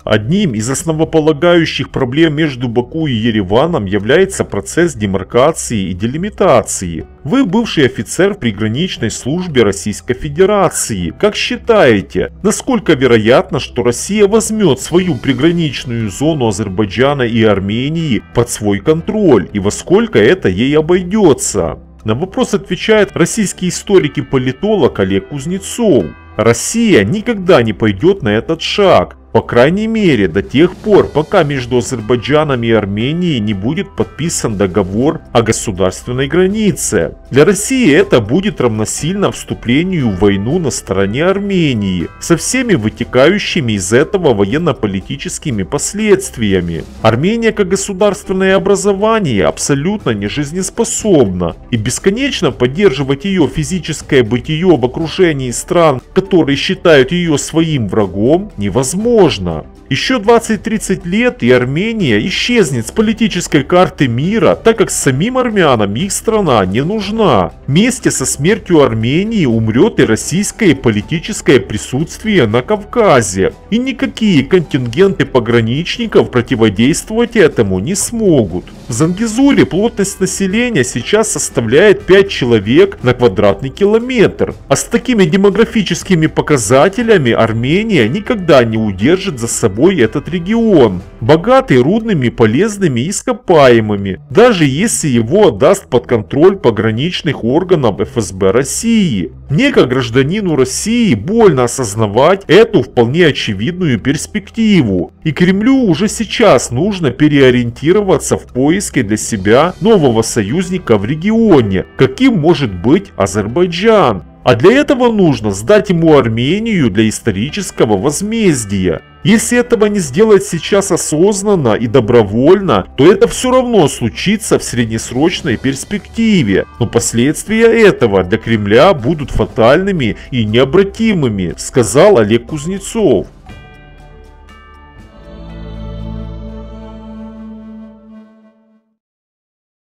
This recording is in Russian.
Одним из основополагающих проблем между Баку и Ереваном является процесс демаркации и делимитации. Вы бывший офицер в приграничной службе Российской Федерации. Как считаете, насколько вероятно, что Россия возьмет свою приграничную зону Азербайджана и Армении под свой контроль и во сколько это ей обойдется? На вопрос отвечает российский историк и политолог Олег Кузнецов. Россия никогда не пойдет на этот шаг. По крайней мере, до тех пор, пока между Азербайджаном и Арменией не будет подписан договор о государственной границе. Для России это будет равносильно вступлению в войну на стороне Армении, со всеми вытекающими из этого военно-политическими последствиями. Армения как государственное образование абсолютно не жизнеспособна, и бесконечно поддерживать ее физическое бытие в окружении стран, которые считают ее своим врагом, невозможно. Еще 20-30 лет и Армения исчезнет с политической карты мира, так как самим армянам их страна не нужна. Вместе со смертью Армении умрет и российское политическое присутствие на Кавказе. И никакие контингенты пограничников противодействовать этому не смогут. В Зангезуре плотность населения сейчас составляет 5 человек на квадратный километр. А с такими демографическими показателями Армения никогда не удержит за собой этот регион, богатый рудными полезными ископаемыми, даже если его отдаст под контроль пограничных органов ФСБ России. Мне, как гражданину России, больно осознавать эту вполне очевидную перспективу, и Кремлю уже сейчас нужно переориентироваться в поиске для себя нового союзника в регионе, каким может быть Азербайджан. А для этого нужно сдать ему Армению для исторического возмездия. Если этого не сделать сейчас осознанно и добровольно, то это все равно случится в среднесрочной перспективе. Но последствия этого для Кремля будут фатальными и необратимыми, сказал Олег Кузнецов.